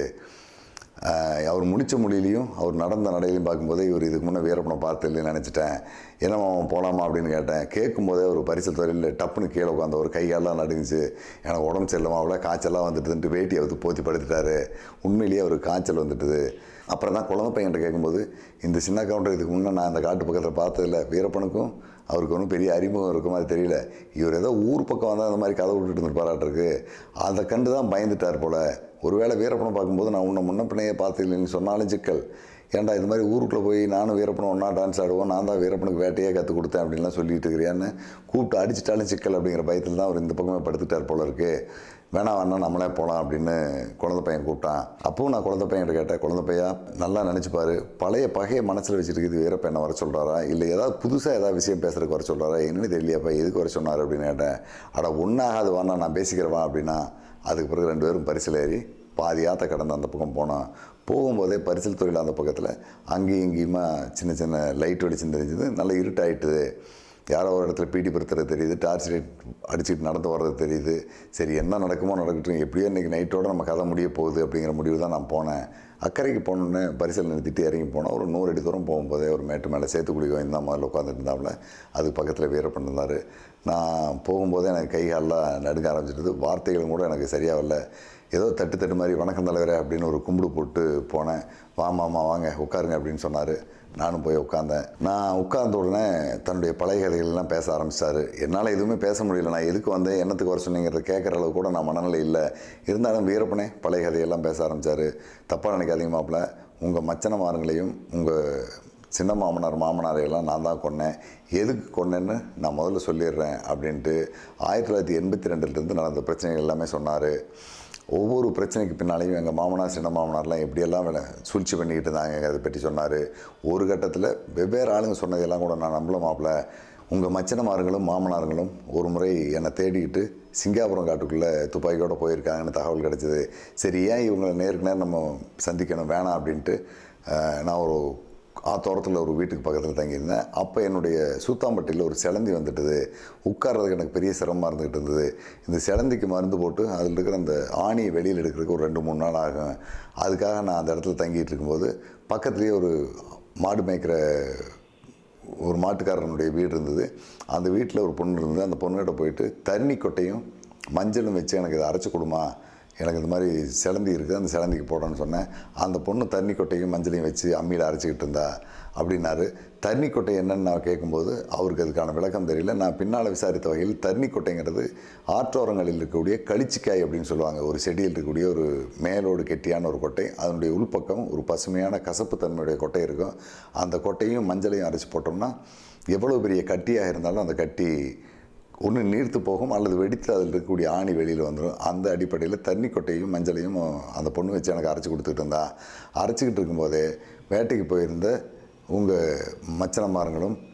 அவர் முடித்த மொழியிலையும் அவர் நடந்த நடையிலையும் பார்க்கும்போதே இவர் இதுக்கு முன்னே வீரப்பனை பார்த்து இல்லைன்னு நினச்சிட்டேன். என்னம்மா போகலாமா அப்படின்னு கேட்டேன். கேட்கும்போதே ஒரு பரிசல் துறையில் டப்புன்னு கீழே உட்காந்து ஒரு கையாலாம் நடுங்குச்சு. எனக்கு உடம்பு சரியில்லாம அவ்வளோ காய்ச்சலாம் வந்துட்டுதுன்ட்டு வேட்டியை வந்து போத்தி படுத்துட்டாரு. உண்மையிலேயே அவருக்கு காய்ச்சல் வந்துட்டுது. அப்புறம் தான் குழந்தை பையன்கிட்ட கேட்கும்போது, இந்த சின்ன கவுண்டர் இதுக்கு முன்னே நான் அந்த காட்டு பக்கத்தில் பார்த்ததில்ல, வீரப்பனுக்கும் அவருக்கு ஒன்றும் பெரிய அறிமுகம் இருக்க மாதிரி தெரியல, இவர் ஏதோ ஊர் பக்கம் வந்தால் அந்த மாதிரி கதை விட்டுட்டு இருந்துருப்பாராட்டிருக்கு, அதை கண்டு தான் பயந்துட்டார் போல், ஒருவேளை வீரப்பனை பார்க்கும்போது நான் உன்னை முன்ன பின்னையே பார்த்து இல்லைன்னு சொன்னாலும் சிக்கல், ஏன்டா இது மாதிரி ஊருக்குள்ளே போய் நானும் வீரப்பனும் ஒன்றா டான்ஸ் ஆடுவோம், நான் தான் வீரப்பனுக்கு வேட்டையே கற்றுக் கொடுத்தேன் அப்படின்லாம் சொல்லிட்டு இருக்கிறியான்னு கூப்பிட்டு அடிச்சிட்டாலும் சிக்கல் அப்படிங்கிற பயத்தில் தான் அவர் இந்த பக்கமே படுத்துட்டார் போல இருக்குது, வேணா வேணா நம்மளே போகலாம் அப்படின்னு குழந்தை பையன் கூப்பிட்டான். அப்பவும் நான் குழந்தை பையன்கிட்ட கேட்டேன், குழந்தை பையா நல்லா நினச்சிப்பாரு, பழைய பகையை மனசில் வச்சுட்டு இது வீரப்பன் என்ன வர சொல்கிறாரா, இல்லை ஏதாவது புதுசாக ஏதாவது விஷயம் பேசுறதுக்கு வர சொல்கிறாரா, என்னன்னு தெரியலையாப்பா எதுக்கு வர சொன்னார் அப்படின்னு கேட்டேன். அட ஒன்றாகாது வாண்ணா நான் பேசிக்கிறவா அப்படின்னா. அதுக்கு பிறகு ரெண்டு பேரும் பரிசில் ஏறி பாதி ஆற்ற கடந்து அந்த பக்கம் போனோம். போகும்போதே பரிசல் துறையில் அந்த பக்கத்தில் அங்கேயும் இங்கேயுமா சின்ன சின்ன லைட் வெளிச்சம் தெரிஞ்சது, நல்லா இருட்டாயிட்டுது, யாரோ ஒரு இடத்துல பீட்டி படுத்துறது தெரியுது, டார்ச் லைட் அடிச்சுட்டு நடந்து வர்றது தெரியுது. சரி என்ன நடக்குமோ நடக்கட்டும், எப்படியோ இன்றைக்கி நைட்டோடு நம்ம கதை முடிய போகுது அப்படிங்கிற முடிவு தான் நான் போனேன். அக்கறைக்கு போனோன்னே பரிசல் நிறுத்திட்டு இறங்கி போனோம். ஒரு நூறு அடி தூரம் போகும்போதே ஒரு மேட்டு மேலே சேத்துக்குழி வாங்கி தான் முதல்ல உட்காந்துட்டு இருந்தாப்புல, அதுக்கு பக்கத்தில் வீரப்பன் இருந்தார். நான் போகும்போதே எனக்கு கை காலெலாம் நடுங்க ஆரம்பிச்சிட்டு, வார்த்தைகளும் கூட எனக்கு சரியாக இல்லை, ஏதோ தட்டு தட்டு மாதிரி வணக்கம் தலைவரே அப்படின்னு ஒரு கும்பிடு போட்டு போனேன். வாமாம்மா வாங்க உட்காருங்க அப்படின்னு சொன்னார். நானும் போய் உட்காந்தேன். நான் உட்கார்ந்த உடனே தன்னுடைய பழைய கதைகள்லாம் பேச ஆரம்பித்தார். என்னால் எதுவுமே பேச முடியல, நான் எதுக்கு வந்தேன் என்னத்துக்கு வர சொன்னீங்கிறத கேட்குற அளவு கூட நான் மனநிலை இல்லை. இருந்தாலும் வீரப்பனே பழைய கதையெல்லாம் பேச ஆரம்பித்தார். தப்பாக நினைக்காதீங்க மாப்பிள்ள, உங்கள் மச்சனமாருங்களையும் உங்கள் சின்ன மாமனார் மாமனாரையெல்லாம் நான் தான் கொன்னேன், எதுக்கு கொன்னேன்னு நான் முதல்ல சொல்லிடுறேன் அப்படின்ட்டு ஆயிரத்தி தொள்ளாயிரத்தி எண்பத்தி ரெண்டுலேருந்து நடந்த பிரச்சனைகள் எல்லாமே சொன்னார். ஒவ்வொரு பிரச்சனைக்கு பின்னாலையும் எங்கள் மாமனார் சின்ன மாமனார்லாம் எப்படியெல்லாம் வேலை சூழ்ச்சி பண்ணிக்கிட்டு இருந்தாங்க அதை பற்றி சொன்னார். ஒரு கட்டத்தில் வெவ்வேறு ஆளுங்க சொன்னதெல்லாம் கூட நான் நம்பல மாப்பிள்ள, உங்கள் மச்சனமார்களும் மாமனார்களும் ஒரு முறை என்னை தேடிக்கிட்டு சிங்காபுரம் காட்டுக்குள்ளே துப்பாக்கியோடு போயிருக்காங்கன்னு தகவல் கிடச்சிது. சரி ஏன் இவங்களை நேருக்கு நேரம் நம்ம சந்திக்கணும் வேணாம் அப்படின்ட்டு நான் ஒரு ஆத்தோரத்தில் ஒரு வீட்டுக்கு பக்கத்தில் தங்கியிருந்தேன். அப்போ என்னுடைய சூத்தாம்பட்டியில் ஒரு சிலந்தி வந்துட்டுது, உட்கார்றதுக்கு எனக்கு பெரிய சிரமமாக இருந்துகிட்டு இருந்தது. இந்த சிலந்திக்கு மருந்து போட்டு அதில் இருக்கிற அந்த ஆணியை வெளியில் எடுக்கிறதுக்கு ஒரு ரெண்டு மூணு நாள் ஆகும். அதுக்காக நான் அந்த இடத்துல தங்கிட்டு இருக்கும்போது பக்கத்துலேயே ஒரு மாடு மேய்க்கிற ஒரு மாட்டுக்காரனுடைய வீடு இருந்தது. அந்த வீட்டில் ஒரு பொண்ணு இருந்தது. அந்த பொண்ணுகிட்ட போயிட்டு தண்ணி கொட்டையும் மஞ்சளும் வச்சு எனக்கு இதை அரைச்சி கொடுமா, எனக்கு இந்த மாதிரி சிலந்தி இருக்குது, அந்த சிலந்திக்கு போடணும்னு சொன்னேன். அந்த பொண்ணு தண்ணி கொட்டையும் மஞ்சளையும் வச்சு அம்மியில் அரைச்சிக்கிட்டு இருந்தா அப்படின்னாரு. தண்ணி கொட்டை என்னன்னு நான் கேட்கும்போது அவருக்கு அதுக்கான விளக்கம் தெரியல. நான் பின்னால் விசாரித்த வகையில் தண்ணி கொட்டைங்கிறது ஆற்றோரங்களில் இருக்கக்கூடிய களிச்சிக்காய் அப்படின்னு சொல்லுவாங்க. ஒரு செடியில் இருக்கக்கூடிய ஒரு மேலோடு கெட்டியான ஒரு கொட்டை, அதனுடைய உள்பக்கம் ஒரு பசுமையான கசப்பு தன்மையுடைய கொட்டை இருக்கும். அந்த கொட்டையும் மஞ்சளையும் அரைச்சி போட்டோம்னா எவ்வளோ பெரிய கட்டியாக இருந்தாலும் அந்த கட்டி ஒன்று நீர்த்து போகும் அல்லது வெடித்து அதில் இருக்கக்கூடிய ஆணி வெளியில் வந்துடும். அந்த அடிப்படையில் தண்ணி கொட்டையும் மஞ்சளையும் அந்த பொண்ணு வச்சு எனக்கு அரைச்சி கொடுத்துட்டு இருந்தா. அரைச்சிக்கிட்டு இருக்கும்போதே வேட்டைக்கு போயிருந்த உங்கள் மச்சனமார்களும்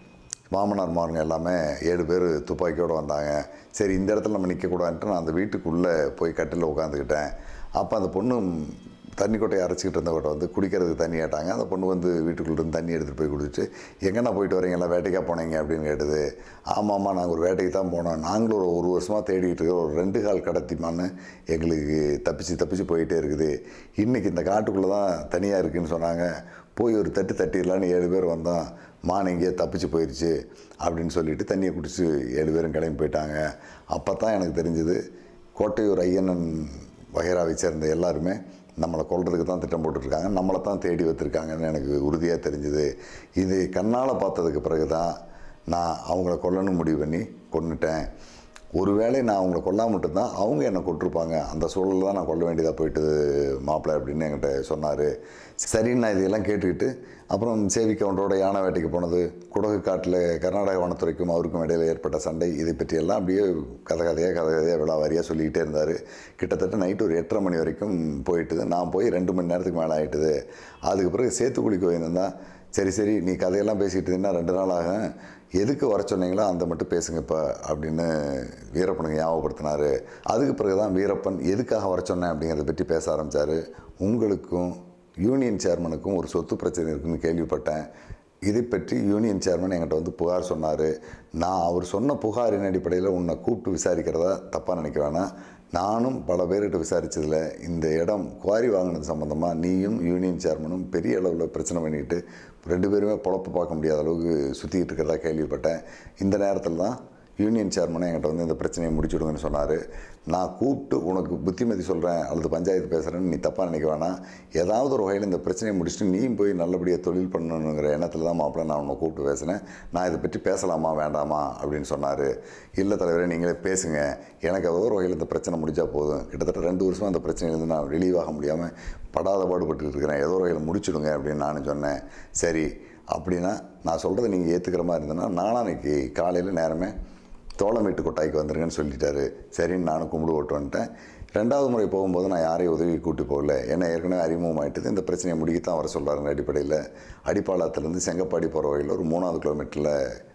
மாமனார் மாருங்க எல்லாமே ஏழு பேர் துப்பாக்கியோடு வந்தாங்க. சரி, இந்த இடத்துல நம்ம நிற்கக்கூடாதுன்ட்டு நான் அந்த வீட்டுக்குள்ளே போய் கட்டிலில் உட்காந்துக்கிட்டேன். அப்போ அந்த பொண்ணு தண்ணி கொட்டையை அரைச்சிக்கிட்டு இருந்தவட்ட வந்து குடிக்கிறதுக்கு தண்ணி கேட்டாங்க. அந்த பொண்ணு வந்து வீட்டுக்குள்ளேருந்து தண்ணி எடுத்துகிட்டு போய் குடிச்சிட்டு, எங்கேண்ணா போயிட்டு வரீங்களா, வேட்டைக்காக போனீங்க அப்படின்னு கேட்டது. ஆமாம்மா, நாங்கள் ஒரு வேட்டைக்கு தான் போனோம். நாங்களும் ஒரு ஒரு வருஷமாக தேடிக்கிட்டு இருக்கிற ஒரு ரெண்டு கால் கடத்திமான்னு எங்களுக்கு தப்பிச்சு தப்பிச்சு போயிட்டே இருக்குது. இன்றைக்கி இந்த காட்டுக்குள்ளே தான் தனியாக இருக்குதுன்னு சொன்னாங்க. போய் ஒரு தட்டு தட்டிடலான்னு ஏழு பேர் வந்தோம். மான் எங்கேயே தப்பிச்சு போயிடுச்சு அப்படின்னு சொல்லிவிட்டு தண்ணியை குடிச்சு ஏழு பேரும் கிளம்பி போயிட்டாங்க. அப்போ தான் எனக்கு தெரிஞ்சுது, கோட்டையூர் ஐயனன் வகைராவை சேர்ந்த எல்லாருமே நம்மளை கொல்றதுக்கு தான் திட்டம் போட்டுட்ருக்காங்க, நம்மளை தான் தேடி வச்சுருக்காங்கன்னு எனக்கு உறுதியாக தெரிஞ்சுது. இது கண்ணால் பார்த்ததுக்கு பிறகு தான் நான் அவங்கள கொல்லணும்னு முடிவு பண்ணி கொன்னுட்டேன். ஒருவேளை நான் அவங்கள கொல்லாமட்டு தான் அவங்க என்னை கொட்டிருப்பாங்க. அந்த சூழலில் தான் நான் கொல்ல வேண்டியதாக போயிட்டு மாப்பிள்ளை அப்படின்னு என்கிட்ட சொன்னார். சரின்னு நான் இதையெல்லாம் கேட்டுக்கிட்டு அப்புறம் சேவி கவுண்டரோட யானை வேட்டைக்கு போனது, குடகு காட்டில் கர்நாடக வனத்துறைக்கும் அவருக்கும் இடையில் ஏற்பட்ட சண்டை, இதை பற்றியெல்லாம் அப்படியே கதை கதையாக கதை கதையாக விழாவாரியாக சொல்லிக்கிட்டே இருந்தார். கிட்டத்தட்ட நைட்டு ஒரு எட்டரை மணி வரைக்கும் போயிட்டுது. நான் போய் ரெண்டு மணி நேரத்துக்கு மேலே ஆகிட்டுது. அதுக்கு பிறகு சேத்துக்குழி கோயில்தான், சரி சரி நீ கதையெல்லாம் பேசிகிட்டு இருந்தீங்கன்னா ரெண்டு நாள் ஆகும், எதுக்கு வர சொன்னீங்களோ அந்த மட்டும் பேசுங்க இப்போ அப்படின்னு வீரப்பனுக்கு ஞாபகப்படுத்தினார். அதுக்கு பிறகு தான் வீரப்பன் எதுக்காக வர சொன்னேன் அப்படிங்கிறத பற்றி பேச ஆரம்பித்தார். உங்களுக்கும் யூனியன் சேர்மனுக்கும் ஒரு சொத்து பிரச்சனை இருக்குதுன்னு கேள்விப்பட்டேன். இதை பற்றி யூனியன் சேர்மன் என்கிட்ட வந்து புகார் சொன்னார். நான் அவர் சொன்ன புகாரின் அடிப்படையில் உன்னை கூப்பிட்டு விசாரிக்கிறதா தப்பாக நினைக்க வேணாம். நானும் பல பேர்கிட்ட விசாரித்ததில் இந்த இடம் குவாரி வாங்கினது சம்மந்தமாக நீயும் யூனியன் சேர்மனும் பெரிய அளவில் பிரச்சனை பண்ணிக்கிட்டு ரெண்டு பேருமே பொழப்பு பார்க்க முடியாத அளவுக்கு சுற்றிக்கிட்டு இருக்கிறதா கேள்விப்பட்டேன். இந்த நேரத்தில் தான் யூனியன் சேர்மனை என்கிட்ட வந்து இந்த பிரச்சனையை முடிச்சுடுங்கன்னு சொன்னார். நான் கூப்பிட்டு உனக்கு புத்திமதி சொல்கிறேன் அல்லது பஞ்சாயத்து பேசுகிறேன்னு நீ தப்பாக நினைக்க வேணாம். ஏதாவது ஒரு வகையில் இந்த பிரச்சனையை முடிச்சுட்டு நீயும் போய் நல்லபடியாக தொழில் பண்ணணுங்கிற எண்ணத்தில் தான் மாப்பிள்ள நான் உன்னை கூப்பிட்டு பேசினேன். நான் இதை பற்றி பேசலாமா வேண்டாமா அப்படின்னு சொன்னார். இல்லை தலைவரே, நீங்களே பேசுங்க, எனக்கு ஏதோ ஒரு வகையில் இந்த பிரச்சனை முடிஞ்சால் போதும். கிட்டத்தட்ட ரெண்டு வருஷமாக அந்த பிரச்சனையிலேருந்து நான் ரிலீவ் ஆக முடியாமல் படாத பாடுபட்டு இருக்கிறேன், ஏதோ ஒரு வகையில் முடிச்சுடுங்க அப்படின்னு நானும் சொன்னேன். சரி அப்படின்னா நான் சொல்கிறத நீங்கள் ஏற்றுக்கிற மாதிரி இருந்தேன்னா நாளான்னைக்கு காலையில் நேரமே தோளமேட்டு கொட்டாய்க்கு வந்துருங்கன்னு சொல்லிட்டாரு. சரின்னு நானும் கும்பிடு ஓட்டு வந்துட்டேன். ரெண்டாவது முறை போகும்போது நான் யாரையும் உதவி கூட்டி போகல. ஏன்னா ஏற்கனவே அறிமுகம் ஆகிட்டது, இந்த பிரச்சனையை முடிக்கத்தான் வர சொல்கிறாருங்க அடிப்படையில். அடிப்பாளத்துலேருந்து செங்கப்பாடி போகிற வகையில் ஒரு மூணாவது கிலோமீட்டரில்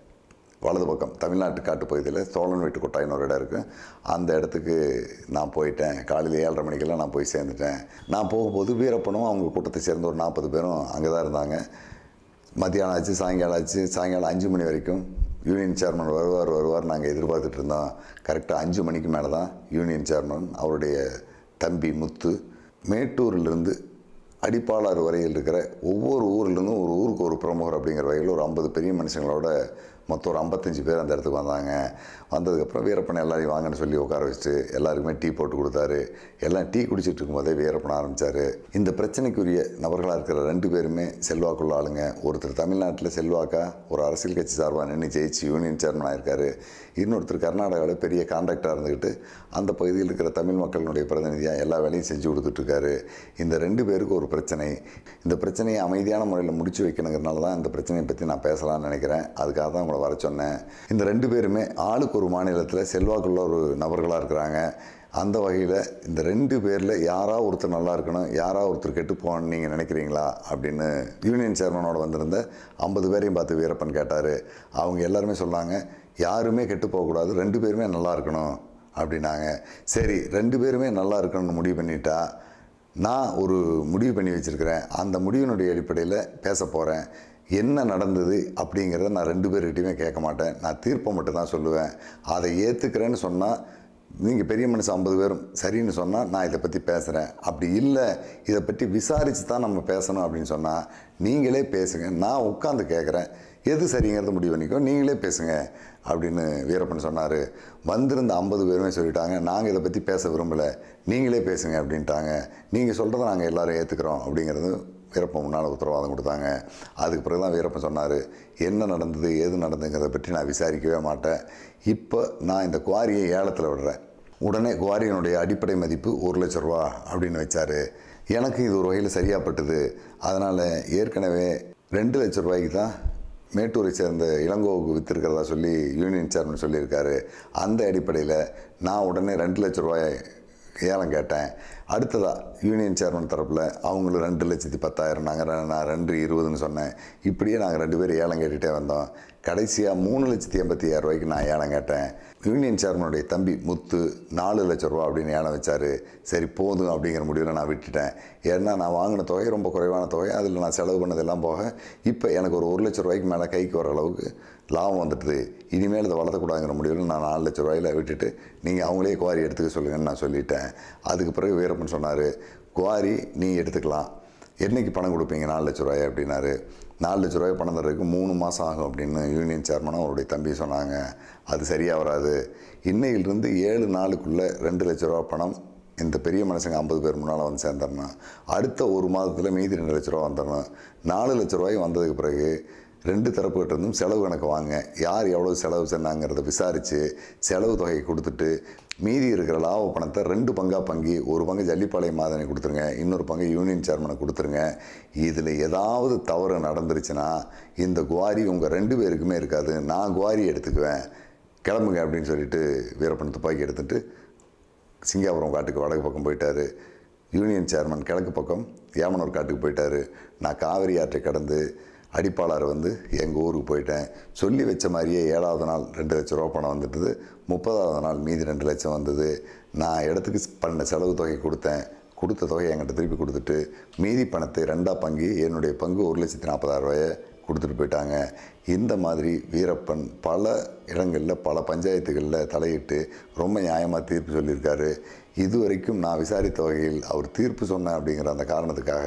வலது பக்கம் தமிழ்நாட்டு காட்டுப்பகுதியில் தோளமேட்டு கொட்டாயின்னு ஒரு இடம் இருக்குது. அந்த இடத்துக்கு நான் போயிட்டேன். காலையில் ஏழரை மணிக்கெல்லாம் நான் போய் சேர்ந்துட்டேன். நான் போகும்போது வீரப்பனும் அவங்க கூட்டத்தை சேர்ந்த ஒரு நாற்பது பேரும் அங்கே தான் இருந்தாங்க. மத்தியானம் ஆச்சு, சாயங்காலம் ஆச்சு. சாயங்காலம் அஞ்சு மணி வரைக்கும் யூனியன் சேர்மன் வருவார் வருவார் நாங்கள் எதிர்பார்த்துட்டு இருந்தோம். கரெக்டாக அஞ்சு மணிக்கு மேலே தான் யூனியன் சேர்மன் அவருடைய தம்பி முத்து மேட்டூரிலிருந்து அடிப்பாளர் வரையில் இருக்கிற ஒவ்வொரு ஊர்லேருந்தும் ஒரு ஊருக்கு ஒரு பிரமுகர் அப்படிங்கிற வகையில் ஒரு ஐம்பது பெரிய மனுஷங்களோட மொத்தம் ஒரு ஐம்பத்தஞ்சு பேர் அந்த இடத்துக்கு வந்தாங்க. வந்ததுக்கப்புறம் வீரப்பனை எல்லாரையும் வாங்கன்னு சொல்லி உட்கார வச்சுட்டு எல்லாருக்குமே டீ போட்டு கொடுத்தாரு. எல்லாம் டீ குடிச்சிட்டு இருக்கும்போதே வீரப்பன் ஆரம்பித்தார். இந்த பிரச்சனைக்குரிய நபர்களாக இருக்கிற ரெண்டு பேருமே செல்வாக்குள்ள ஆளுங்க. ஒருத்தர் தமிழ்நாட்டில் செல்வாக்கா ஒரு அரசியல் கட்சி சார்பாக நின்று ஜெயிச்சு யூனியன் சேர்மனாக இருக்கார். இன்னொருத்தர் கர்நாடகாவில் பெரிய கான்ட்ராக்டாக இருந்துக்கிட்டு அந்த பகுதியில் இருக்கிற தமிழ் மக்களினுடைய பிரதிநிதியாக எல்லா வேலையும் செஞ்சு கொடுத்துட்ருக்காரு. இந்த ரெண்டு பேருக்கு ஒரு பிரச்சனை. இந்த பிரச்சனையை அமைதியான முறையில் முடிச்சு வைக்கணுங்கிறனால தான் இந்த பிரச்சனையை பற்றி நான் பேசலாம்னு நினைக்கிறேன். அதுக்காக தான் உங்களை வர சொன்னேன். இந்த ரெண்டு பேருமே ஆளுக்கு ஒரு மாநிலத்தில் செல்வாக்குள்ள ஒரு நபர்களாக இருக்கிறாங்க. அந்த வகையில் இந்த ரெண்டு பேரில் யாராவது ஒருத்தர் நல்லா இருக்கணும், யாராவது ஒருத்தர் கெட்டு போகணும்னு நீங்கள் நினைக்கிறீங்களா அப்படின்னு யூனியன் சேர்மனோட வந்திருந்த ஐம்பது பேரையும் பார்த்து வீரப்பன் கேட்டார். அவங்க எல்லாருமே சொன்னாங்க, யாருமே கெட்டு போகக்கூடாது, ரெண்டு பேருமே நல்லா இருக்கணும் அப்படின்னாங்க. சரி, ரெண்டு பேருமே நல்லா இருக்கணும்னு முடிவு பண்ணிட்டா நான் ஒரு முடிவு பண்ணி வச்சுருக்கிறேன். அந்த முடிவினுடைய அடிப்படையில் பேச போகிறேன். என்ன நடந்தது அப்படிங்கிறத நான் ரெண்டு பேர்கிட்டையுமே கேட்க மாட்டேன். நான் தீர்ப்பை மட்டும் தான் சொல்லுவேன். அதை ஏற்றுக்கிறேன்னு சொன்னால் நீங்கள் பெரிய மனுஷன் ஐம்பது பேரும் சரின்னு சொன்னால் நான் இதை பற்றி பேசுகிறேன். அப்படி இல்லை, இதை பற்றி விசாரித்து தான் நம்ம பேசணும் அப்படின்னு சொன்னால் நீங்களே பேசுங்க, நான் உட்காந்து கேட்குறேன், எது சரிங்கிறத முடிவு பண்ணிக்கோ, நீங்களே பேசுங்க அப்படின்னு வீரப்பன் சொன்னார். வந்திருந்த ஐம்பது பேருமே சொல்லிட்டாங்க, நாங்கள் இதை பற்றி பேச விரும்பலை, நீங்களே பேசுங்க அப்படின்ட்டாங்க. நீங்கள் சொல்கிறத நாங்கள் எல்லோரும் ஏற்றுக்கிறோம் அப்படிங்கிறது வீரப்பன் முன்னால் உத்தரவாதம் கொடுத்தாங்க. அதுக்கு பிறகு தான் வீரப்பன் சொன்னார், என்ன நடந்தது ஏது நடந்ததுங்கிறத பற்றி நான் விசாரிக்கவே மாட்டேன். இப்போ நான் இந்த குவாரியை ஏலத்தில் விடுறேன். உடனே குவாரியினுடைய அடிப்படை மதிப்பு ஒரு லட்ச ரூபா அப்படின்னு வச்சார். எனக்கு இது ஒரு வகையில் சரியாகப்பட்டது. அதனால் ஏற்கனவே ரெண்டு லட்ச ரூபாய்க்கு தான் மேட்டூரை சேர்ந்த இளங்கோவுக்கு விற்றுருக்கிறதா சொல்லி யூனியன் சேர்மன் சொல்லியிருக்காரு. அந்த அடிப்படையில் நான் உடனே ரெண்டு லட்ச ரூபாய் ஏலம் கேட்டேன். அடுத்ததாக யூனியன் சேர்மன் தரப்பில் அவங்களும் ரெண்டு லட்சத்தி பத்தாயிரம், நாங்கள் நான் ரெண்டு இருபதுன்னு சொன்னேன். இப்படியே நாங்கள் ரெண்டு பேரும் ஏலம் கேட்டுகிட்டே வந்தோம். கடைசியாக மூணு லட்சத்தி எண்பத்தி ஆயிரம் ரூபாய்க்கு நான் ஏலம் கேட்டேன். யூனியன் சேர்மனுடைய தம்பி முத்து நாலு லட்ச ரூபா அப்படின்னு ஏலம் வச்சார். சரி போதும் அப்படிங்கிற முடிவில் நான் விட்டுட்டேன். ஏன்னா நான் வாங்கின தொகை ரொம்ப குறைவான தொகை, அதில் நான் செலவு பண்ணதெல்லாம் போக இப்போ எனக்கு ஒரு ஒரு லட்ச ரூபாய்க்கு மேலே கைக்கு வர அளவுக்கு லாபம் வந்துட்டுது. இனிமேல் இதை வளர்த்தக்கூடாதுங்கிற முடிவில் நான் நாலு லட்ச ரூபாயில் விட்டுட்டு நீங்கள் அவங்களே குவாரி எடுத்துக்க சொல்லுங்கன்னு நான் சொல்லிட்டேன். அதுக்கு பிறகு வீரப்பன் சொன்னார், குவாரி நீ எடுத்துக்கலாம், என்றைக்கு பணம் கொடுப்பீங்க நாலு லட்ச ரூபாய் அப்படின்னாரு. நாலு லட்ச ரூபாய் பணம் தர்றதுக்கு மூணு மாதம் ஆகும் அப்படின்னு யூனியன் சேர்மனும் அவருடைய தம்பி சொன்னாங்க. அது சரியாக வராது, இன்னையிலிருந்து ஏழு நாளுக்குள்ளே ரெண்டு லட்ச ரூபா பணம் இந்த பெரிய மனுஷங்க ஐம்பது பேர் முன்னால் வந்து சேர்ந்துடணும். அடுத்த ஒரு மாதத்தில் மீதி ரெண்டு லட்ச ரூபா வந்துடணும். நாலு லட்ச ரூபாய் வந்ததுக்கு பிறகு ரெண்டு தரப்புகிட்ட இருந்தும் செலவு கணக்கு வாங்க, யார் எவ்வளோ செலவு செஞ்சாங்கிறத விசாரித்து செலவு தொகையை கொடுத்துட்டு மீதி இருக்கிற லாப பணத்தை ரெண்டு பங்காக பங்கி ஒரு பங்கு ஜல்லிப்பாளையம் மாதனை கொடுத்துருங்க, இன்னொரு பங்கு யூனியன் சேர்மனை கொடுத்துருங்க. இதில் ஏதாவது தவறு நடந்துருச்சுன்னா இந்த குவாரி உங்கள் ரெண்டு பேருக்குமே இருக்காது, நான் குவாரி எடுத்துக்குவேன், கிளம்புங்க அப்படின்னு சொல்லிட்டு வீரப்பன் துப்பாக்கி எடுத்துகிட்டு சிங்காபுரம் காட்டுக்கு வடக்கு பக்கம் போயிட்டார். யூனியன் சேர்மன் கிழக்கு பக்கம் ஏமனூர் காட்டுக்கு போயிட்டார். நான் காவிரி ஆற்றை கடந்து அடிப்பாளர் வந்து எங்கள் ஊருக்கு போயிட்டேன். சொல்லி வச்ச மாதிரியே ஏழாவது நாள் ரெண்டு லட்ச ரூபா பணம் வந்துட்டுது. முப்பதாவது நாள் மீதி ரெண்டு லட்சம் வந்தது. நான் இடத்துக்கு பண்ண செலவு தொகை கொடுத்தேன். கொடுத்த தொகையை என்கிட்ட திருப்பி கொடுத்துட்டு மீதி பணத்தை ரெண்டாக பங்கி என்னுடைய பங்கு ஒரு லட்சத்தி நாற்பதாயிரம் ரூபாயை கொடுத்துட்டு போயிட்டாங்க. இந்த மாதிரி வீரப்பன் பல இடங்களில் பல பஞ்சாயத்துகளில் தலையிட்டு ரொம்ப நியாயமாக தீர்ப்பு சொல்லியிருக்காரு. இதுவரைக்கும் நான் விசாரித்த வகையில் அவர் தீர்ப்பு சொன்னேன் அப்படிங்கிற அந்த காரணத்துக்காக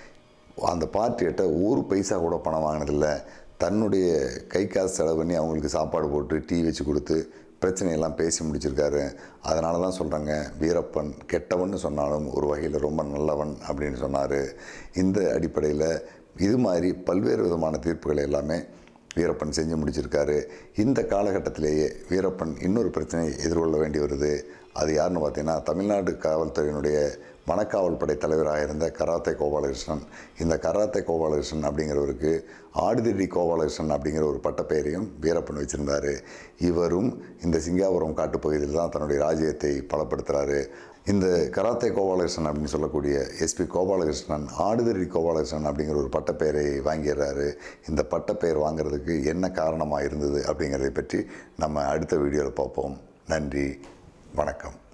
அந்த பார்ட்டிகிட்ட ஒரு பைசா கூட பணம் வாங்கினதில்லை. தன்னுடைய கை காசு செலவு பண்ணி அவங்களுக்கு சாப்பாடு போட்டு டீ வச்சு கொடுத்து பிரச்சனையெல்லாம் பேசி முடிச்சிருக்காரு. அதனால தான் சொல்கிறாங்க, வீரப்பன் கெட்டவன் சொன்னாலும் ஒரு வகையில் ரொம்ப நல்லவன் அப்படின்னு சொன்னார். இந்த அடிப்படையில் இது மாதிரி பல்வேறு விதமான தீர்ப்புகளை எல்லாமே வீரப்பன் செஞ்சு முடிச்சிருக்காரு. இந்த காலகட்டத்திலேயே வீரப்பன் இன்னொரு பிரச்சனையை எதிர்கொள்ள வேண்டி வருது. அது யாருன்னு பார்த்தீங்கன்னா, தமிழ்நாடு காவல்துறையினுடைய வனக்காவல் படை தலைவராக இருந்த கராத்தே கோபாலகிருஷ்ணன். இந்த கராத்தே கோபாலகிருஷ்ணன் அப்படிங்கிறவருக்கு ஆடுதிடி கோபாலகிருஷ்ணன் அப்படிங்கிற ஒரு பட்டப்பெயரையும் வீரப்பன் வச்சுருந்தார். இவரும் இந்த சிங்காபுரம் காட்டுப்பகுதியில் தான் தன்னுடைய ராஜ்யத்தை பலப்படுத்துகிறாரு. இந்த கராத்தே கோபாலகிருஷ்ணன் அப்படின்னு சொல்லக்கூடிய எஸ்பி கோபாலகிருஷ்ணன் ஆடுதிடி கோபாலகிருஷ்ணன் அப்படிங்கிற ஒரு பட்டப்பெயரை வாங்கிடுறாரு. இந்த பட்டப்பெயர் வாங்கிறதுக்கு என்ன காரணமாக இருந்தது அப்படிங்கிறதை பற்றி நம்ம அடுத்த வீடியோவில் பார்ப்போம். நன்றி, வணக்கம்.